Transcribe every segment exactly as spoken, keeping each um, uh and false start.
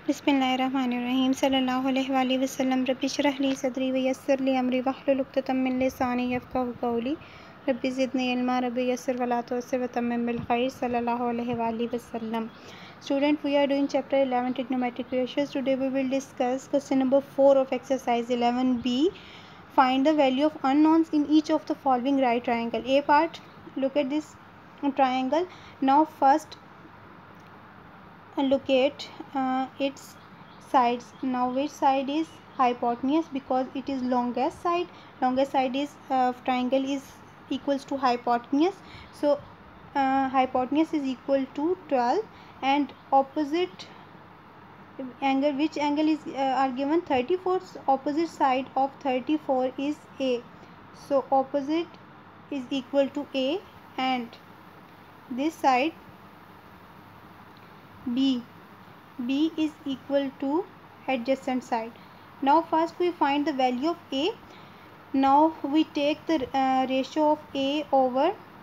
बिस्मिल्लाहिर्रहमानिर्रहीम सल्लल्लाहु अलैहि वसल्लम रब्बि इश्रह ली सदरी व यस्सिर ली अमरी वहलुल उक़दतम मिन लिसानी यफ़क़हू क़ौली रब्बि ज़िदनी इल्मा रब्बि यस्सिर वला तुअस्सिर वतम्मिम बिल खैर सल्लल्लाहु अलैहि वसल्लम. Student, we are doing chapter eleven trigonometric ratios. Today we will discuss question number four of exercise eleven B. Find the value of unknowns in each of the following right triangle. A part, look at this triangle. Now first look at uh, its sides. Now which side is hypotenuse, because it is longest side. Longest side is uh, triangle is equals to hypotenuse. So uh, hypotenuse is equal to twelve, and opposite angle, which angle is uh, are given thirty-four. Opposite side of thirty-four is A. So opposite is equal to A, and this side B. B is equal to adjacent side. Now first we find the value of A. Now we take the uh, ratio of A over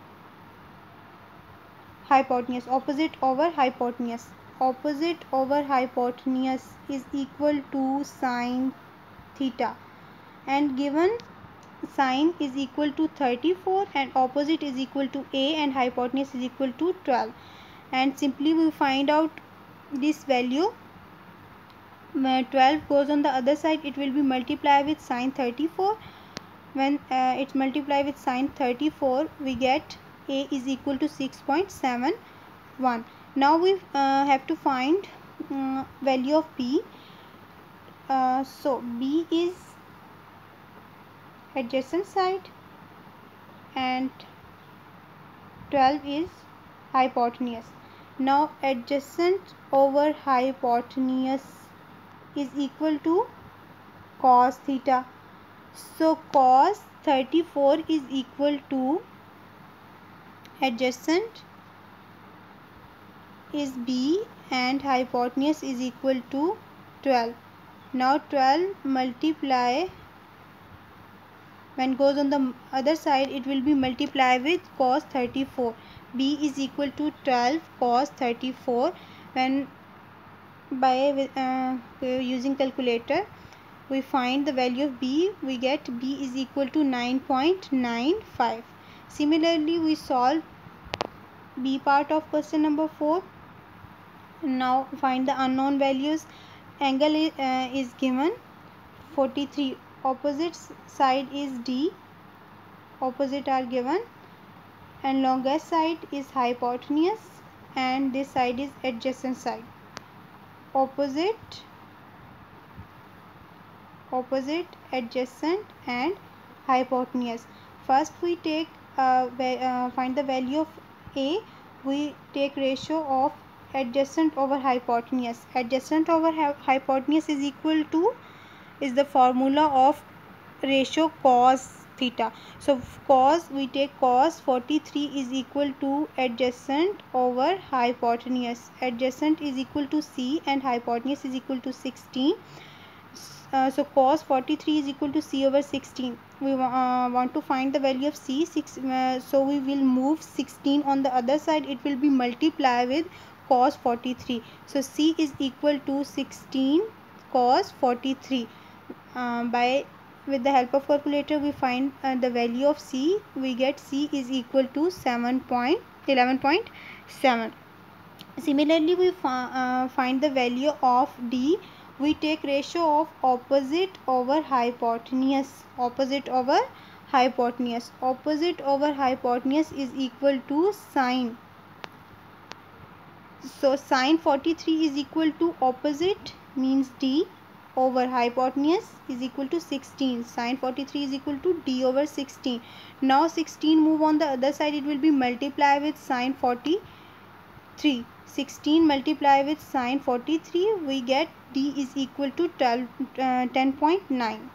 hypotenuse. Opposite over hypotenuse. Opposite over hypotenuse is equal to sine theta, and given sine is equal to thirty-four and opposite is equal to A and hypotenuse is equal to twelve, and simply we find out this value. twelve goes on the other side, it will be multiplied with sine thirty-four. When uh, it's multiplied with sine thirty-four, we get A is equal to six point seven one. Now we uh, have to find uh, value of B. Uh, so B is adjacent side and twelve is hypotenuse. Now adjacent over hypotenuse is equal to cos theta. So cos thirty-four is equal to adjacent is B and hypotenuse is equal to twelve. Now twelve multiply, when goes on the other side, it will be multiplied with cos thirty-four. B is equal to twelve cos thirty-four. When by uh, using calculator we find the value of B, we get B is equal to nine point nine five. Similarly we solve B part of question number four. Now find the unknown values. Angle is, uh, is given forty-three. Opposite side is D. Opposite are given, and longest side is hypotenuse, and this side is adjacent side. Opposite, opposite, adjacent, and hypotenuse. First we take uh, uh, find the value of A. We take ratio of adjacent over hypotenuse. Adjacent over hypotenuse is equal to, is the formula of ratio cos theta. So cos, we take cos forty-three is equal to adjacent over hypotenuse. Adjacent is equal to C and hypotenuse is equal to sixteen. Uh, so cos forty-three is equal to C over sixteen. We uh, want to find the value of C. Six, uh, so we will move sixteen on the other side. It will be multiplied with cos forty-three. So C is equal to sixteen cos forty-three. Uh, by with the help of calculator we find uh, the value of C. We get C is equal to seven point eleven point seven. Similarly we uh, find the value of D. We take ratio of opposite over hypotenuse. Opposite over hypotenuse. Opposite over hypotenuse is equal to sine. So sine forty-three is equal to opposite, means D, over hypotenuse is equal to sixteen. Sine forty-three is equal to D over sixteen. Now sixteen move on the other side, it will be multiplied with sine forty-three. sixteen multiplied with sine forty-three, we get D is equal to twelve, uh, ten point nine.